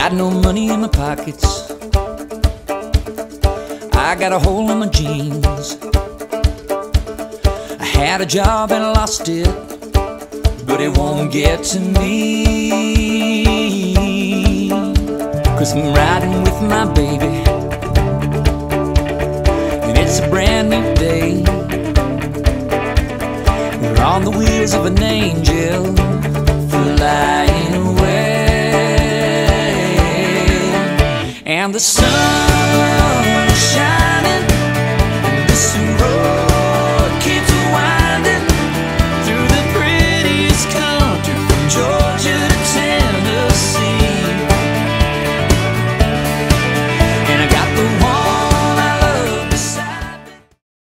got no money in my pockets. I got a hole in my jeans. I had a job and I lost it, but it won't get to me. 'Cause I'm riding with my baby, and it's a brand new day. We're on the wheels of an angel, flying away. And the sun shines